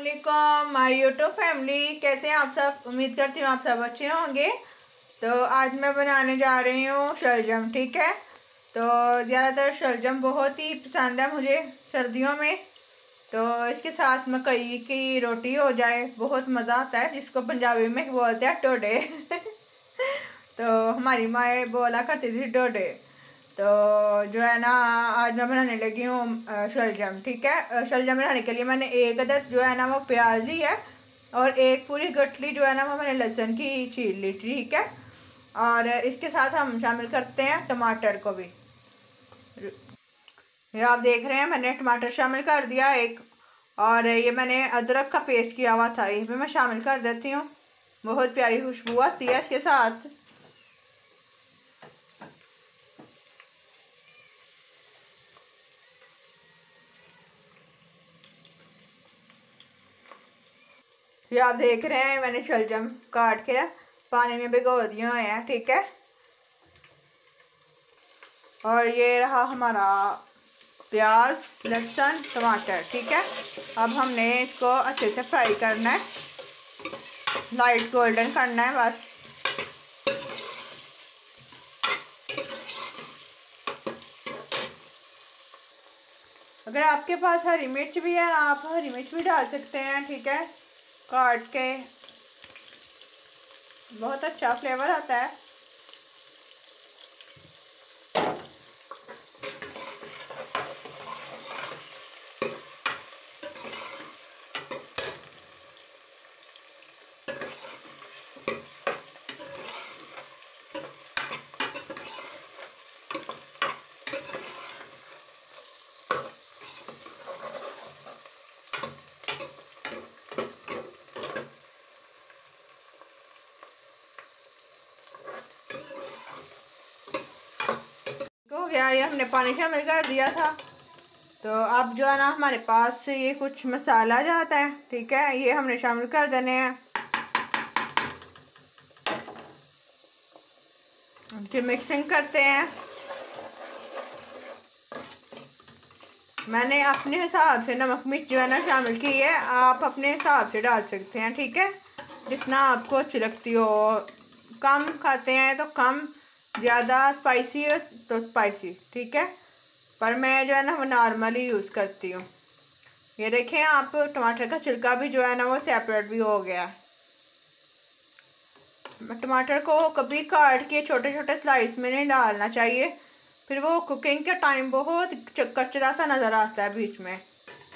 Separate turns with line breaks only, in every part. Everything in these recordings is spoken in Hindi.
अस्सलामुअलैकुम माय यूट्यूब फैमिली, कैसे हैं आप सब। उम्मीद करती हूँ आप सब अच्छे होंगे। तो आज मैं बनाने जा रही हूँ शलजम। ठीक है, तो ज़्यादातर शलजम बहुत ही पसंद है मुझे सर्दियों में। तो इसके साथ मकई की रोटी हो जाए बहुत मज़ा आता है, जिसको पंजाबी में बोलते हैं टोडे। तो हमारी माँ बोला करती थी टोडे। तो जो है ना, आज मैं बनाने लगी हूँ शलजम। ठीक है, शलजम बनाने के लिए मैंने एक अदद जो है ना वो प्याज ली है, और एक पूरी गठली जो है ना वो मैंने लहसुन की छील ली। ठीक है, और इसके साथ हम शामिल करते हैं टमाटर को भी। ये आप देख रहे हैं मैंने टमाटर शामिल कर दिया एक, और ये मैंने अदरक का पेस्ट किया हुआ था, ये भी मैं शामिल कर देती हूँ। बहुत प्यारी खुशबू आती है इसके साथ। ये आप देख रहे हैं मैंने शलजम काट के पानी में भिगो दिए हुए हैं। ठीक है, और ये रहा हमारा प्याज लहसुन टमाटर। ठीक है, अब हमने इसको अच्छे से फ्राई करना है, लाइट गोल्डन करना है बस। अगर आपके पास हरी मिर्च भी है, आप हरी मिर्च भी डाल सकते हैं। ठीक है, काट के, बहुत अच्छा फ्लेवर आता है। हो गया, ये हमने पानी शामिल कर दिया था। तो अब जो है ना हमारे पास ये कुछ मसाला जाता है। ठीक है, ये हमने शामिल कर देने हैं। फिर मिक्सिंग करते हैं। मैंने अपने हिसाब से नमक मिर्च जो है ना शामिल की है, आप अपने हिसाब से डाल सकते हैं। ठीक है, जितना आपको अच्छी लगती हो। कम खाते हैं तो कम, ज़्यादा स्पाइसी हो तो स्पाइसी। ठीक है, पर मैं जो है ना वो नॉर्मली यूज़ करती हूँ। ये देखें आप, टमाटर का छिलका भी जो है ना वो सेपरेट भी हो गया। टमाटर को कभी काट के छोटे छोटे स्लाइस में नहीं डालना चाहिए, फिर वो कुकिंग के टाइम बहुत कचरा सा नज़र आता है बीच में।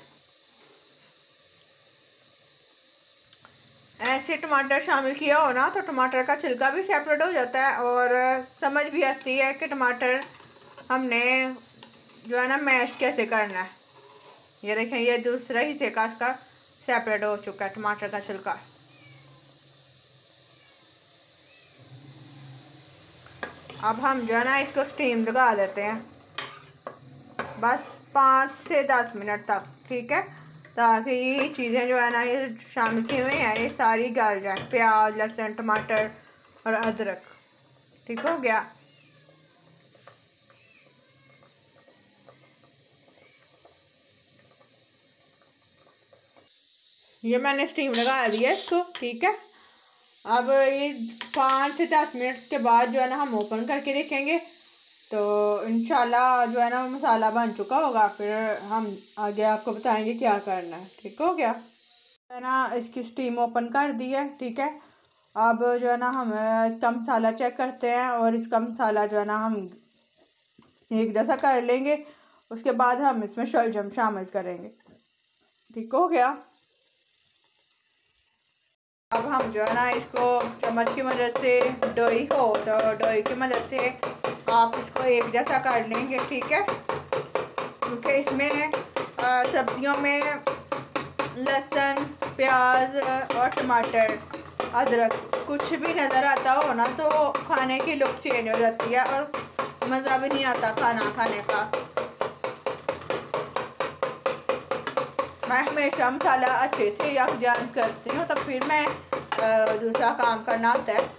ऐसे टमाटर शामिल किया हो ना तो टमाटर का छिलका भी सेपरेट हो जाता है, और समझ भी आती है कि टमाटर हमने जो है ना मैश कैसे करना है। ये देखें, ये दूसरा हिस्से का इसका सेपरेट हो चुका है टमाटर का छिलका। अब हम जो है ना इसको स्टीम लगा देते हैं, बस 5 से 10 मिनट तक। ठीक है, ताकि ये चीज़ें जो है ना ये शामिल की हुई हैं ये सारी गल जाए, प्याज लहसुन टमाटर और अदरक। ठीक हो गया। ये मैंने स्टीम लगा दिया इसको। ठीक है, अब ये 5 से 10 मिनट के बाद जो है ना हम ओपन करके देखेंगे, तो इंशाल्लाह जो है ना मसाला बन चुका होगा। फिर हम आगे आपको बताएंगे क्या करना है। ठीक हो गया, है ना इसकी स्टीम ओपन कर दी है। ठीक है, अब जो है ना हम इसका मसाला चेक करते हैं, और इसका मसाला जो है ना हम एक जैसा कर लेंगे। उसके बाद हम इसमें शलजम शामिल करेंगे। ठीक हो गया, अब हम जो है ना इसको चम्मच की मदद से, डोई हो तो डोई की मदद से आप इसको एक जैसा कर लेंगे। ठीक है, क्योंकि इसमें सब्जियों में लहसुन प्याज और टमाटर अदरक कुछ भी नज़र आता हो ना तो खाने की लुक चेंज हो जाती है, और मज़ा भी नहीं आता खाना खाने का। मैं हमेशा मसाला अच्छे से यकजान करती हूँ, तब फिर मैं दूसरा काम करना आता है।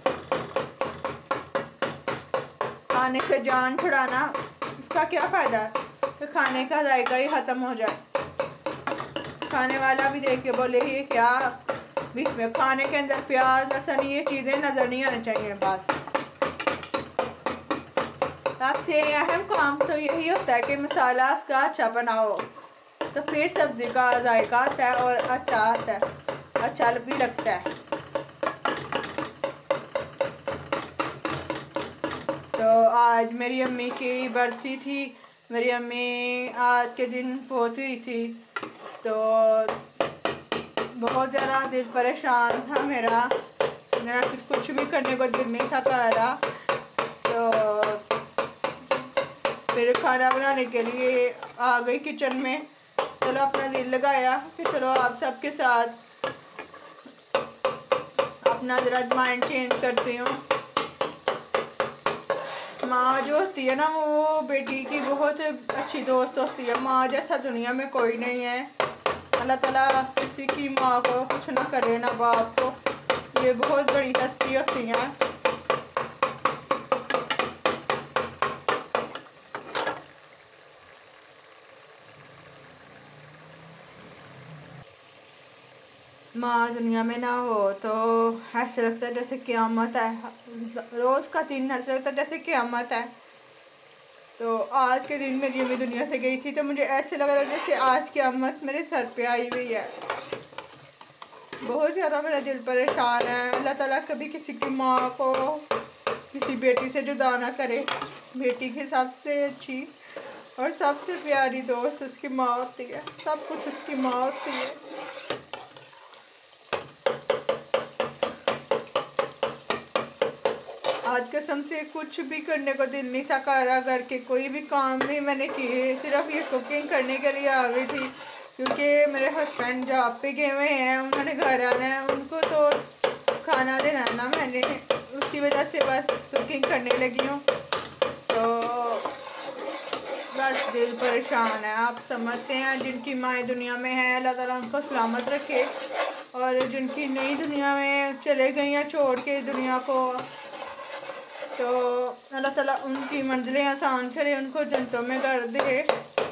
खाने से जान छुड़ाना, इसका क्या फ़ायदा कि खाने का जायका ही ख़त्म हो जाए। खाने वाला भी देख के बोले ये क्या, बीच में खाने के अंदर प्याज लहसुन ये चीज़ें नज़र नहीं आनी चाहिए। बस सबसे अहम काम तो यही होता है कि मसाला उसका अच्छा बनाओ, तो फिर सब्ज़ी का जायका आता है और अच्छा आता है, अच्छा भी लगता है। तो आज मेरी अम्मी की बरसी थी, मेरी अम्मी आज के दिन पहुँच हुई थी, तो बहुत ज़्यादा दिल परेशान था मेरा कुछ भी करने को दिल नहीं था कर रहा। तो फिर खाना बनाने के लिए आ गई किचन में। चलो अपना दिल लगाया कि चलो आप सबके साथ अपना ज़रा माइंड चेंज करती हूँ। माँ जो होती है ना वो बेटी की बहुत अच्छी दोस्त होती है। माँ जैसा दुनिया में कोई नहीं है। अल्लाह ताला किसी की माँ को कुछ ना करे ना बाप को, ये बहुत बड़ी हस्ती होती हैं। माँ दुनिया में ना हो तो ऐसा लगता है जैसे क़यामत है, रोज़ का दिन ऐसा लगता है जैसे क़यामत है। तो आज के दिन मेरी अम्मी दुनिया से गई थी तो मुझे ऐसे लग रहा है जैसे आज क़यामत मेरे सर पे आई हुई है। बहुत ज़्यादा मेरा दिल परेशान है। अल्लाह ताला कभी किसी की माँ को किसी बेटी से जुदा ना करे। बेटी की सबसे अच्छी और सबसे प्यारी दोस्त उसकी माँ होती है, सब कुछ उसकी माँ होती है। आज कसम से कुछ भी करने को दिल नहीं था कर रहा, घर के कोई भी काम नहीं मैंने किए, सिर्फ ये कुकिंग करने के लिए आ गई थी क्योंकि मेरे हस्बैंड जॉब पे गए हुए हैं, उन्होंने घर आना है, उनको तो खाना देना है ना मैंने, उसी वजह से बस कुकिंग करने लगी हूँ। तो बस दिल परेशान है। आप समझते हैं जिनकी माएँ दुनिया में है अल्लाह ताला उनको सलामत रखे, और जिनकी नई दुनिया में चले गई हैं छोड़ के दुनिया को, तो अल्लाह ताला उनकी मंजिलें आसान करे, उनको जन्नतों में कर दे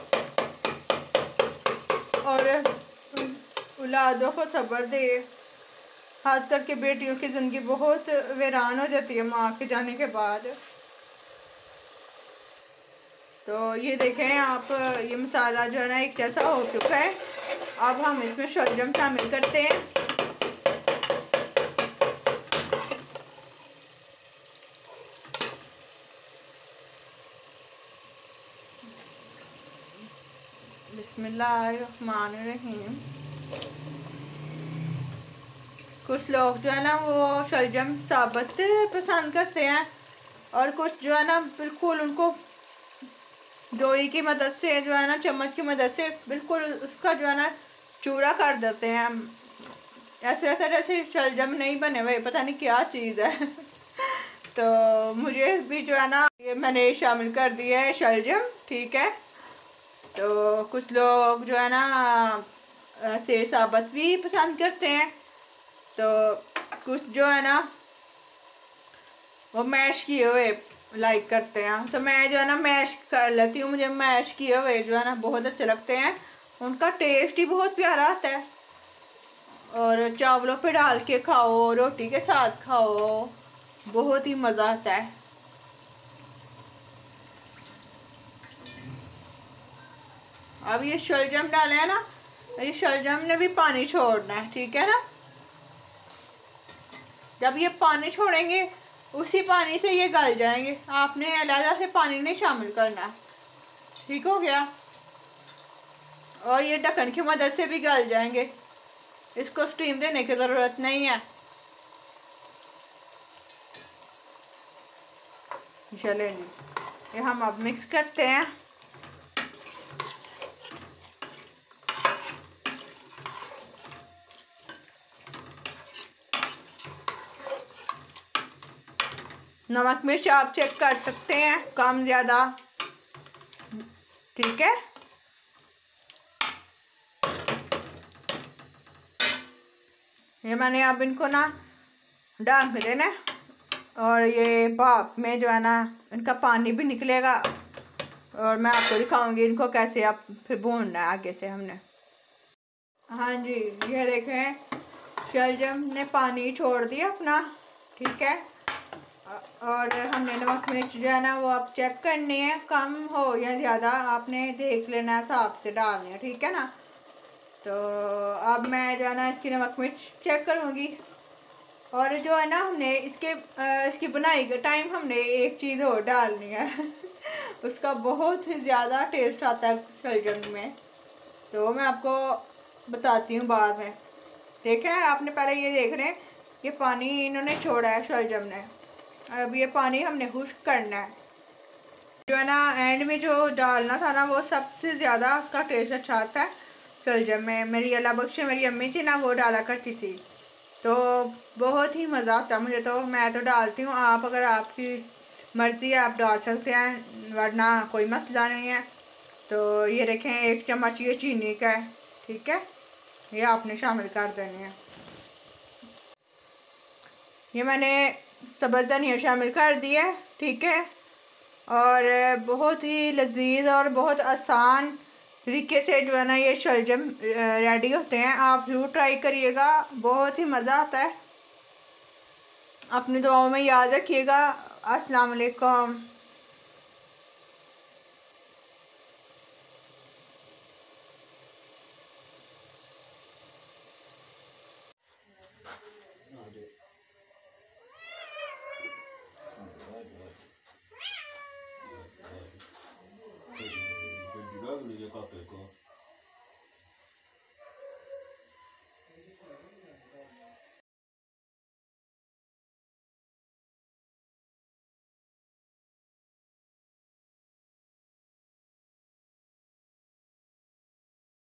और औलादों को सब्र दे। खास करके बेटियों की ज़िंदगी बहुत वीरान हो जाती है माँ के जाने के बाद। तो ये देखें आप, ये मसाला जो है ना एक जैसा हो चुका है। अब हम इसमें शलजम शामिल करते हैं। बिस्मिल्लाहिर्रहमानिर्रहीम। कुछ लोग जो है ना वो शलजम साबुत पसंद करते हैं, और कुछ जो है ना बिल्कुल उनको दोई की मदद से जो है ना चम्मच की मदद से बिल्कुल उसका जो है ना चूरा कर देते हैं। ऐसे लगता है जैसे शलजम नहीं बने हुए, पता नहीं क्या चीज़ है। तो मुझे भी जो है ना ये मैंने शामिल कर दिया है शलजम, ठीक है। तो कुछ लोग जो है ना ऐसे साबुत भी पसंद करते हैं, तो कुछ जो है ना वो मैश किए हुए लाइक करते हैं। तो मैं जो है ना मैश कर लेती हूँ, मुझे मैश किए हुए जो है ना बहुत अच्छे लगते हैं, उनका टेस्ट ही बहुत प्यारा आता है। और चावलों पे डाल के खाओ, रोटी के साथ खाओ, बहुत ही मज़ा आता है। अब ये शलजम डाले हैं ना, ये शलजम ने भी पानी छोड़ना है, ठीक है ना। जब ये पानी छोड़ेंगे उसी पानी से ये गल जाएंगे, आपने अलग से पानी नहीं शामिल करना, ठीक हो गया। और ये ढक्कन की मदद से भी गल जाएंगे, इसको स्टीम देने की ज़रूरत नहीं है। चलें जी, ये हम अब मिक्स करते हैं। नमक मिर्च आप चेक कर सकते हैं, कम ज़्यादा, ठीक है। ये मैंने अब इनको ना ढक देना है, और ये भाप में जो है ना इनका पानी भी निकलेगा, और मैं आपको दिखाऊंगी इनको कैसे आप फिर भूनना है आगे से हमने। हाँ जी, ये देखें शलजम ने पानी छोड़ दिया अपना, ठीक है। और हमने नमक मिर्च जो है ना वो आप चेक करनी है, कम हो या ज़्यादा आपने देख लेना है, हिसाब से डालनी है, ठीक है ना। तो अब मैं जो है ना इसकी नमक मिर्च चेक करूँगी। और जो है ना हमने इसकी बुनाई के टाइम हमने एक चीज़ और डालनी है उसका बहुत ही ज़्यादा टेस्ट आता है शलजम में, तो मैं आपको बताती हूँ बाद में। देखा है आपने, पहले ये देख रहे हैं ये पानी इन्होंने छोड़ा है शलजम ने, अब ये पानी हमने खुश्क करना है। जो है ना एंड में जो डालना था ना वो सबसे ज़्यादा उसका टेस्ट अच्छा आता है शलजम में। मेरी अल्लाह बख्शे मेरी अम्मी थी ना, वो डाला करती थी, तो बहुत ही मज़ा आता मुझे, तो मैं तो डालती हूँ। आप अगर आपकी मर्ज़ी है आप डाल सकते हैं, वरना कोई मसला नहीं है। तो ये देखें 1 चम्मच ये चीनी का है, ठीक है, ये आपने शामिल कर देनी है। ये मैंने सब्ज़ धनिया शामिल कर दिया है, ठीक है। और बहुत ही लजीज और बहुत आसान तरीके से जो है ना ये शलजम रेडी होते हैं। आप ज़रूर ट्राई करिएगा, बहुत ही मज़ा आता है। अपनी दुआओं में याद रखिएगा। अस्सलाम वालेकुम।